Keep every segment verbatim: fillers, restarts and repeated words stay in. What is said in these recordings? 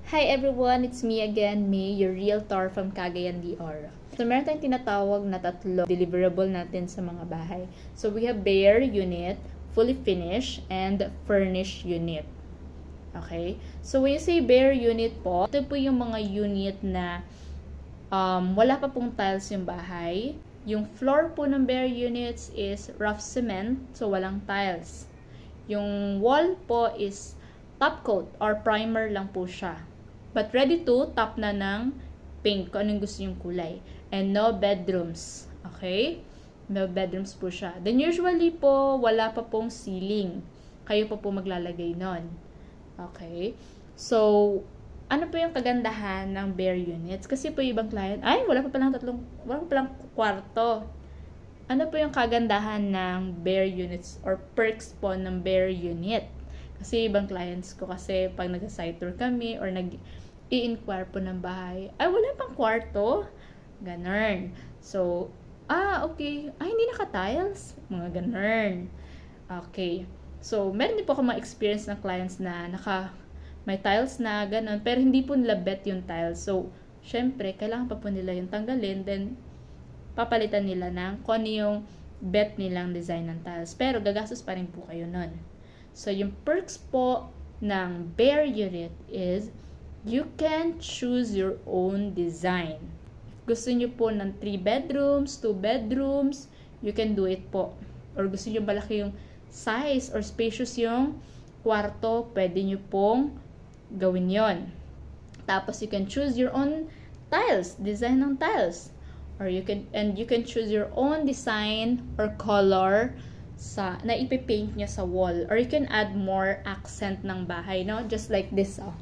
Hi everyone, it's me again, May, your realtor from Cagayan de Oro. So meron tayong tinatawag na tatlo deliverable natin sa mga bahay. So we have bare unit, fully finished, and furnished unit. Okay? So when you say bare unit po, ito po yung mga unit na um, wala pa pong tiles yung bahay. Yung floor po ng bare units is rough cement, so walang tiles. Yung wall po is top coat or primer lang po siya. But ready to top na ng paint kung anong gusto yung kulay. And no bedrooms. Okay? No bedrooms po siya. Then usually po, wala pa pong ceiling. Kayo pa po maglalagay nun. Okay? So, ano po yung kagandahan ng bare units? Kasi po yung ibang client, ay, wala pa palang tatlong, wala pa palang kwarto. Ano po yung kagandahan ng bare units or perks po ng bare unit? Kasi ibang clients ko kasi pag nag-site tour kami or nag-i-inquire po ng bahay, ay wala pang kwarto. Ganun. So, ah, okay. Ay, hindi naka-tiles. Mga ganun. Okay. So, meron din po ako mga experience ng clients na naka, may tiles na ganun, pero hindi po nila bet yung tiles. So, syempre, kailangan pa po nila yung tanggalin, then papalitan nila ng kung ano yung bet nilang design ng tiles. Pero, gagastos pa rin po kayo nun. So, yung perks po ng bare unit is you can choose your own design. If gusto nyo po ng three bedrooms, two bedrooms, you can do it po. Or gusto nyo malaki yung size or spacious yung kwarto, pwede nyo pong gawin yon. Tapos, you can choose your own tiles, design ng tiles. Or you can, and you can choose your own design or color sa na ipipaint nyo sa wall, or you can add more accent ng bahay, no? Just like this, oh.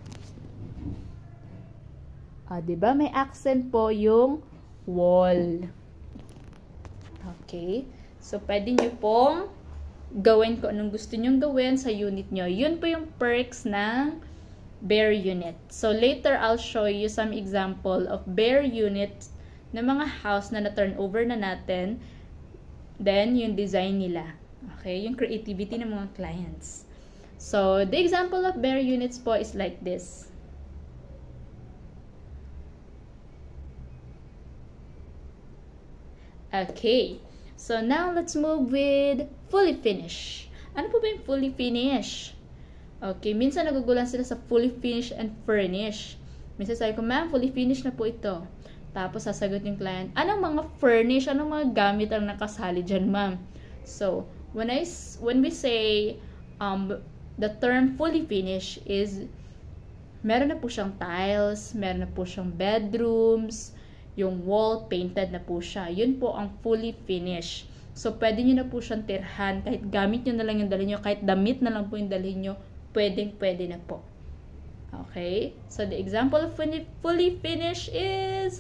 Ah, 'di ba? May accent po yung wall. Okay? So pwede nyo pong gawin kung anong gusto nyo gawin sa unit nyo. Yun po yung perks ng bare unit. So later I'll show you some example of bare unit na mga house na na-turnover na natin. Then yung design nila. Okay, yung creativity ng mga clients. So, the example of bare units po is like this. Okay, so now let's move with fully finished. Ano po ba yung fully finished? Okay, minsan nagugulan sila sa fully finished and furnished. Minsan sabi ko, ma'am, fully finished na po ito. Tapos sasagot yung client, anong mga furnished, anong mga gamit ang nakasali dyan, ma'am? So, when I when we say um the term fully finished is meron na po siyang tiles, meron na po siyang bedrooms, yung wall painted na po siya. Yun po ang fully finished. So pwede niyo na po siyang tirhan, kahit gamit niyo na lang yung dalhin niyo, kahit damit na lang po yung dalhin niyo, pwedeng pwede na po. Okay? So the example of fully, fully finished is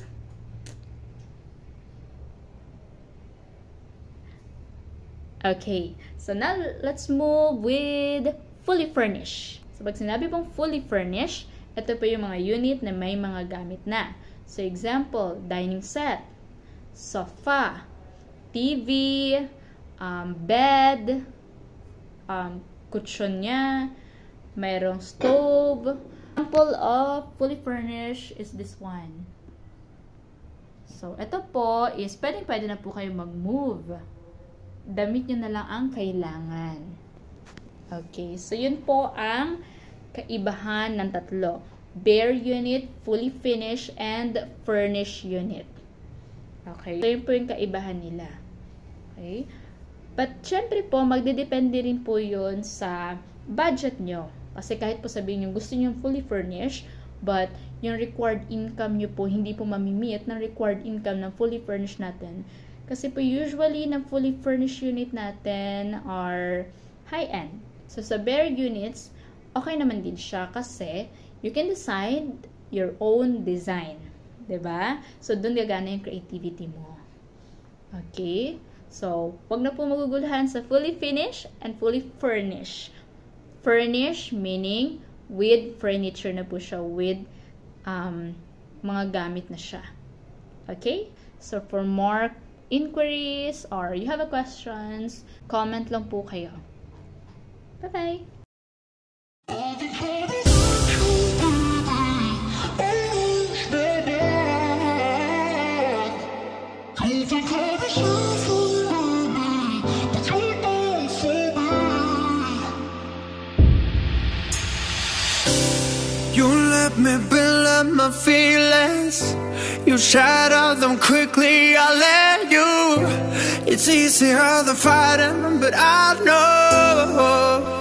okay, so now let's move with fully furnished. So pag sinabi pong fully furnished, ito po yung mga unit na may mga gamit na. So example, dining set, sofa, T V, um, bed, um, kutsyon niya, mayroong stove. Example of fully furnished is this one. So ito po is pwedeng-pwede na po kayo mag-move. Damit nyo na lang ang kailangan. Okay, so yun po ang kaibahan ng tatlo. Bare unit, fully finished, and furnished unit. Okay, so yun po yung kaibahan nila. Okay, but syempre po, magdedepende rin po yun sa budget nyo. Kasi kahit po sabihin nyo, gusto nyo fully furnished, but yung required income nyo po, hindi po mamimit ng required income ng fully furnished natin. Kasi po usually na fully furnished unit natin are high-end. So sa bare units, okay naman din siya kasi you can decide your own design. 'Di ba? So doon gagana yung creativity mo. Okay? So, wag na po maguguluhan sa fully finished and fully furnished. Furnished meaning with furniture na po siya, with um, mga gamit na siya. Okay? So for more inquiries or you have a questions, comment lang po kayo. Bye-bye! You let me build up my feelings, you shatter them quickly, I let you. It's easier the fighting, but I know